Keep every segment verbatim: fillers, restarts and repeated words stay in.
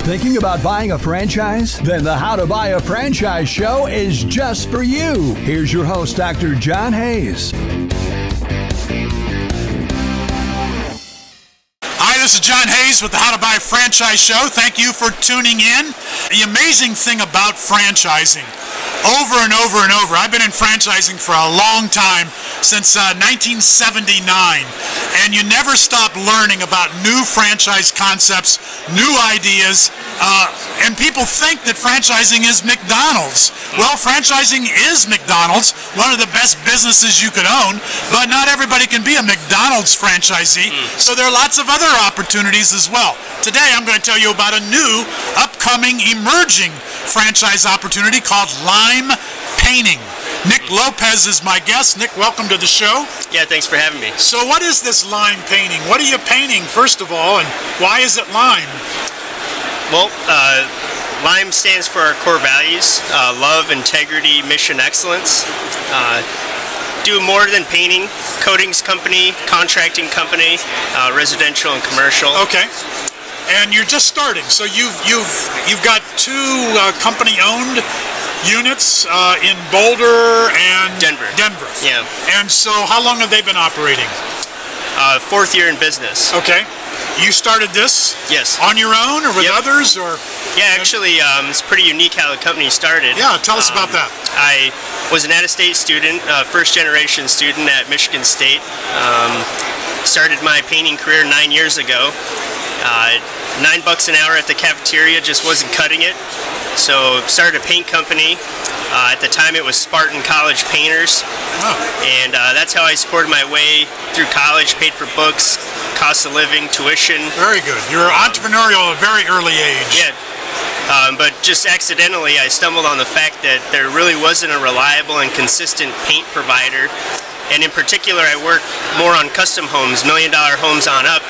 Thinking about buying a franchise? Then the How to Buy a Franchise show is just for you. Here's your host, Doctor John Hayes. Hi, this is John Hayes with the How to Buy a Franchise show. Thank you for tuning in. The amazing thing about franchising, over and over and over, I've been in franchising for a long time, since uh, nineteen seventy-nine, and you never stop learning about new franchise concepts, new ideas, uh, and people think that franchising is McDonald's. Well, franchising is McDonald's, one of the best businesses you could own, but not everybody can be a McDonald's franchisee, so there are lots of other opportunities as well. Today I'm going to tell you about a new, upcoming, emerging franchise opportunity called lime painting. Nick Lopez is my guest. Nick, welcome to the show. Yeah, thanks for having me. So what is this lime painting? What are you painting, first of all, and why is it lime? Well, uh, lime stands for our core values, uh, love, integrity, mission, excellence. Uh, do more than painting, coatings company, contracting company, uh, residential and commercial. Okay. And you're just starting, so you've you've you've got two uh, company-owned units uh, in Boulder and Denver. Denver. Yeah. And so, how long have they been operating? Uh, fourth year in business. Okay. You started this? Yes. On your own, or with Yep. others, or? Yeah, actually, um, it's pretty unique how the company started. Yeah, tell us um, about that. I was an out-of-state student, uh, first-generation student at Michigan State. Um, started my painting career nine years ago. Uh, nine bucks an hour at the cafeteria just wasn't cutting it, so started a paint company. Uh, at the time it was Spartan College Painters, Oh. and uh, that's how I supported my way through college, paid for books, cost of living, tuition. Very good. You were entrepreneurial at a very early age. Yeah, um, but just accidentally I stumbled on the fact that there really wasn't a reliable and consistent paint provider, and in particular I work more on custom homes, million dollar homes on up,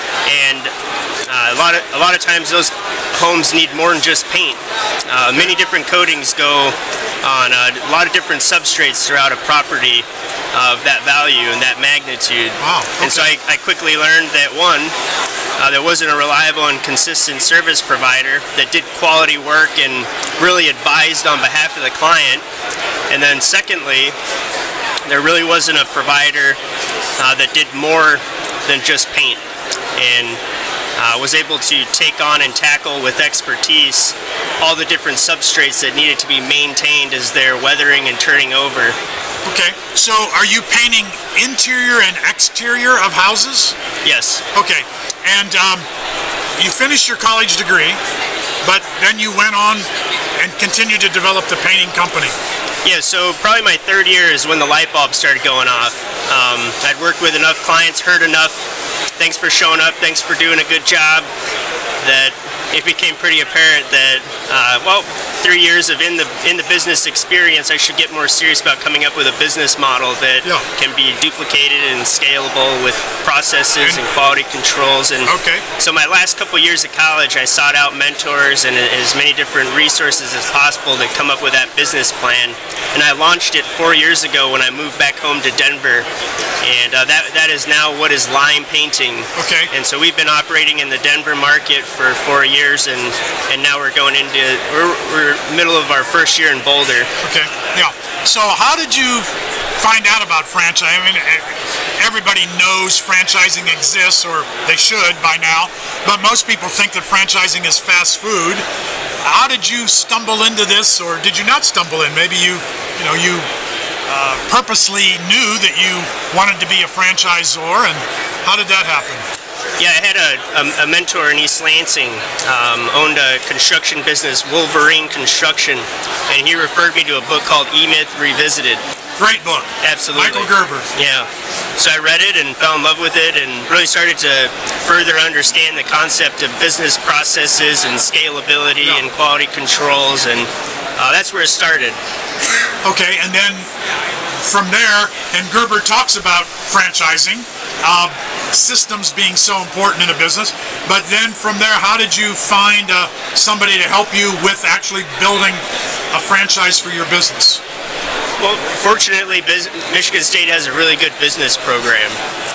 and Uh, a lot of a lot of times those homes need more than just paint. Uh, many different coatings go on uh, a lot of different substrates throughout a property of that value and that magnitude. Wow. Okay. And so I, I quickly learned that one, uh, there wasn't a reliable and consistent service provider that did quality work and really advised on behalf of the client. And then secondly, there really wasn't a provider uh, that did more than just paint, and Uh, was able to take on and tackle with expertise all the different substrates that needed to be maintained as they're weathering and turning over. Okay, so are you painting interior and exterior of houses? Yes. Okay, and um, you finished your college degree, but then you went on and continued to develop the painting company. Yeah, so probably my third year is when the light bulb started going off. Um, I'd worked with enough clients, heard enough, thanks for showing up, thanks for doing a good job, that it became pretty apparent that, uh, well, three years of in the in the business experience, I should get more serious about coming up with a business model that Yeah. can be duplicated and scalable with processes and quality controls. And Okay. so my last couple years of college, I sought out mentors and as many different resources as possible to come up with that business plan. And I launched it four years ago when I moved back home to Denver. And uh, that that is now what is lime painting. Okay. And so we've been operating in the Denver market for four years, and and now we're going into we're, we're middle of our first year in Boulder. Okay. Yeah. So how did you find out about franchise? I mean, everybody knows franchising exists, or they should by now, but most people think that franchising is fast food. How did you stumble into this, or did you not stumble in? Maybe you, you know, you uh, purposely knew that you wanted to be a franchisor, and how did that happen? Yeah, I had a, a, a mentor in East Lansing, um, owned a construction business, Wolverine Construction, and he referred me to a book called E-Myth Revisited. Great book. Absolutely. Michael Gerber. Yeah. So I read it and fell in love with it and really started to further understand the concept of business processes and scalability Yeah. and quality controls, and uh, that's where it started. Okay, and then from there, and Gerber talks about franchising, uh, systems being so important in a business, but then from there, how did you find uh, somebody to help you with actually building a franchise for your business? Well, fortunately, Michigan State has a really good business program.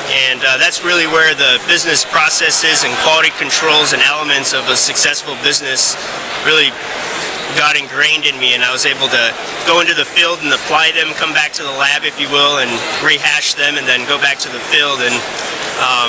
And uh, that's really where the business processes and quality controls and elements of a successful business really got ingrained in me, and I was able to go into the field and apply them, come back to the lab, if you will, and rehash them, and then go back to the field. And um,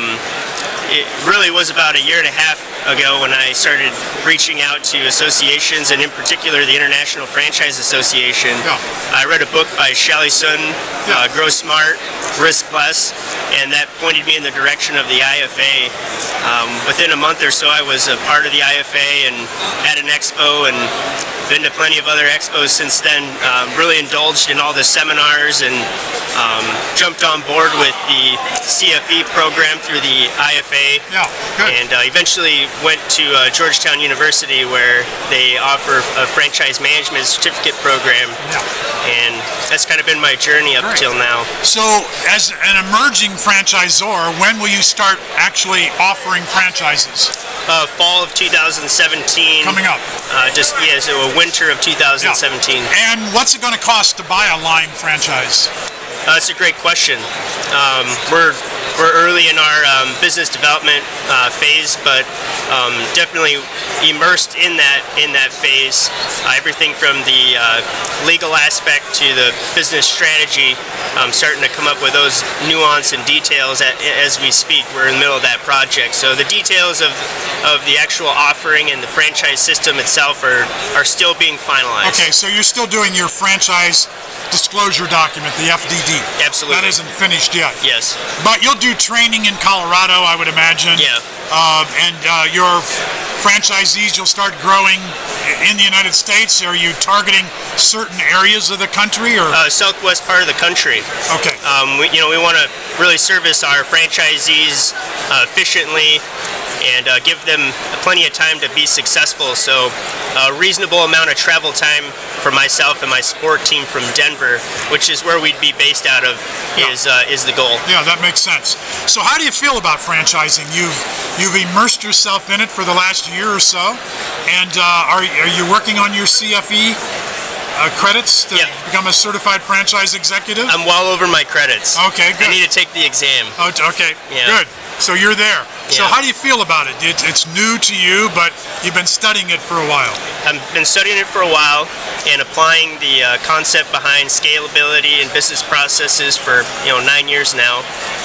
it really was about a year and a half ago when I started reaching out to associations, and in particular the International Franchise Association. Yeah. I read a book by Shally Sun, Yeah. uh, Grow Smart, Risk Less, and that pointed me in the direction of the I F A. Um, within a month or so I was a part of the I F A and at an expo, and been to plenty of other expos since then. Um, really indulged in all the seminars, and um, jumped on board with the C F E program through the I F A. Yeah, good. And uh, eventually went to uh, Georgetown University, where they offer a franchise management certificate program. Yeah. And that's kind of been my journey up Great. till now. So, as an emerging franchisor, when will you start actually offering franchises? Uh, fall of two thousand seventeen. Coming up. Uh, just, yeah, so a winter of two thousand seventeen. Yeah. And what's it going to cost to buy a Lime franchise? Uh, that's a great question. Um, we're we're early in our um, business development uh, phase, but um, definitely immersed in that in that phase. Uh, everything from the uh, legal aspect to the business strategy, um, starting to come up with those nuance and details at, as we speak. We're in the middle of that project, so the details of of the actual offering and the franchise system itself are are still being finalized. Okay, so you're still doing your franchise disclosure document, the F D D. Absolutely. That isn't finished yet. Yes. But you'll do training in Colorado, I would imagine. Yeah. Uh, and uh, your franchisees, you'll start growing in the United States. Are you targeting certain areas of the country, or? Uh, southwest part of the country. Okay. Um, we, you know, we want to really service our franchisees uh, efficiently, and uh, give them plenty of time to be successful. So a reasonable amount of travel time for myself and my support team from Denver, which is where we'd be based out of, Yeah. is uh, is the goal. Yeah, that makes sense. So how do you feel about franchising? You've you've immersed yourself in it for the last year or so, and uh, are, are you working on your C F E uh, credits to Yeah. become a certified franchise executive? I'm well over my credits. Okay, good. I need to take the exam. Oh, okay, Yeah. good. So you're there. So Yeah. how do you feel about it? it? It's new to you, but you've been studying it for a while. I've been studying it for a while and applying the uh, concept behind scalability and business processes for you know nine years now.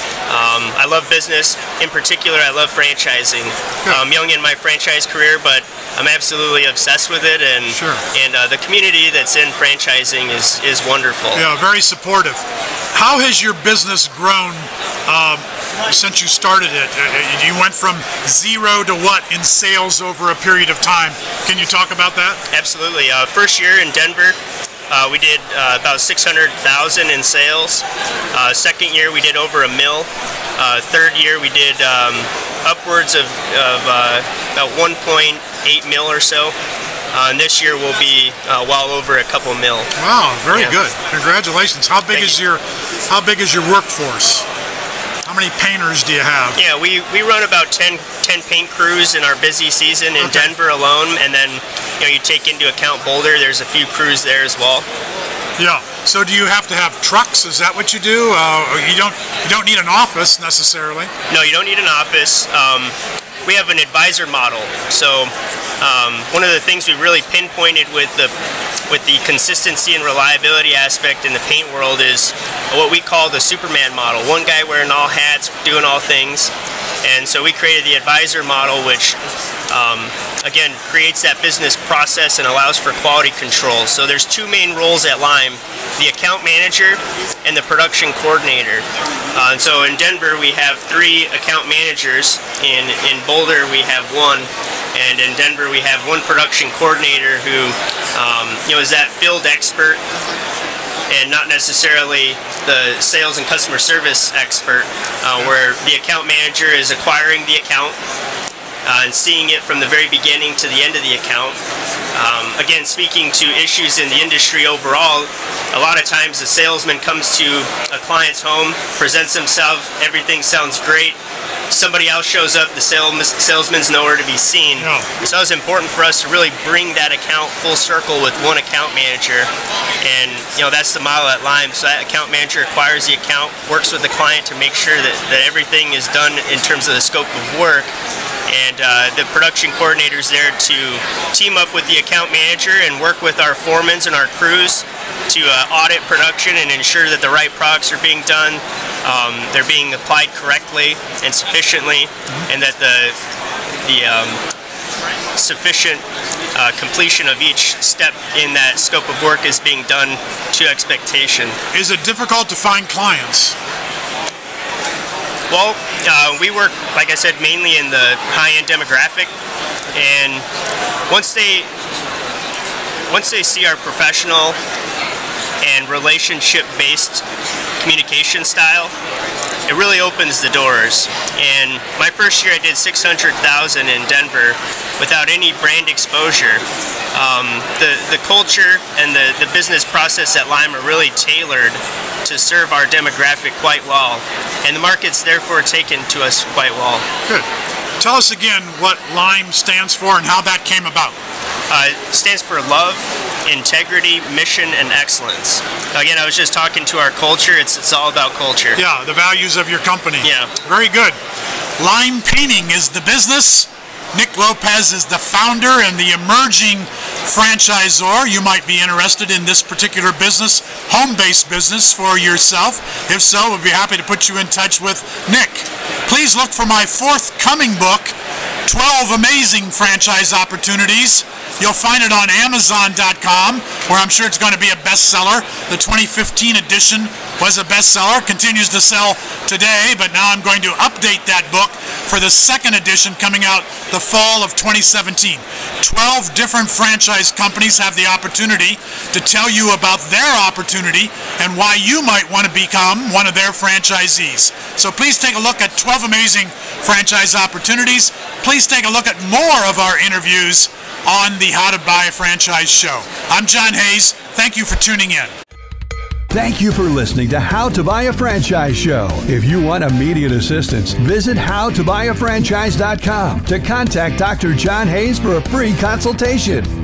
Um, I love business. In particular, I love franchising. Good. I'm young in my franchise career, but I'm absolutely obsessed with it, and Sure. and uh, the community that's in franchising is is wonderful. Yeah, very supportive. How has your business grown um, since you started it? Uh, You went from zero to what in sales over a period of time? Can you talk about that? Absolutely. Uh, first year in Denver, uh, we did uh, about six hundred thousand in sales. Uh, second year, we did over a mil. Uh, third year, we did um, upwards of, of uh, about one point eight mil or so. Uh, and this year will be uh, well over a couple mil. Wow, very Yeah. good. Congratulations. How big Thank is you. your How big is your workforce? How many painters do you have? Yeah, we, we run about ten, ten paint crews in our busy season in Okay. Denver alone, and then you know you take into account Boulder. There's a few crews there as well. Yeah. So do you have to have trucks? Is that what you do? Uh, or you don't you don't need an office necessarily. No, you don't need an office. Um, we have an advisor model. So um, one of the things we really pinpointed with the with the consistency and reliability aspect in the paint world is what we call the Superman model. One guy wearing all hats, doing all things. And so we created the advisor model, which um, again creates that business process and allows for quality control. So there's two main roles at Lime: the account manager and the production coordinator. Uh, and so in Denver we have three account managers. In in Boulder we have one, and in Denver we have one production coordinator who um, you know is that field expert, and not necessarily the sales and customer service expert, uh, where the account manager is acquiring the account uh, and seeing it from the very beginning to the end of the account. Um, again, speaking to issues in the industry overall, a lot of times the salesman comes to a client's home, presents himself, everything sounds great. Somebody else shows up, the salesman's nowhere to be seen. Yeah. So it was important for us to really bring that account full circle with one account manager. And you know, that's the model at Lime. So that account manager acquires the account, works with the client to make sure that, that everything is done in terms of the scope of work. And uh, the production coordinator's there to team up with the account manager and work with our foremans and our crews to uh, audit production and ensure that the right products are being done, um, they're being applied correctly and sufficiently, and that the the um, sufficient uh, completion of each step in that scope of work is being done to expectation. Is it difficult to find clients? Well, uh, we work, like I said, mainly in the high-end demographic, and once they once they see our professional and relationship-based communication style, it really opens the doors. And my first year I did six hundred thousand in Denver without any brand exposure. Um, the, the culture and the, the business process at Lime are really tailored to serve our demographic quite well, and the market's therefore taken to us quite well. Good. Tell us again what Lime stands for and how that came about. Uh, it stands for love, integrity, mission, and excellence. Again, I was just talking to our culture. It's, it's all about culture. Yeah, the values of your company. Yeah. Very good. Lime Painting is the business. Nick Lopez is the founder and the emerging franchisor. You might be interested in this particular business, home-based business for yourself. If so, we'd be happy to put you in touch with Nick. Please look for my forthcoming book, twelve Amazing Franchise Opportunities. You'll find it on Amazon dot com, where I'm sure it's going to be a bestseller. The twenty fifteen edition was a bestseller, continues to sell today, but now I'm going to update that book for the second edition coming out the fall of twenty seventeen. twelve different franchise companies have the opportunity to tell you about their opportunity and why you might want to become one of their franchisees. So please take a look at twelve Amazing Franchise Opportunities. Please take a look at more of our interviews on the How to Buy a Franchise show. I'm John Hayes. Thank you for tuning in. Thank you for listening to How to Buy a Franchise Show. If you want immediate assistance, visit how to buy a franchise dot com to contact Doctor John Hayes for a free consultation.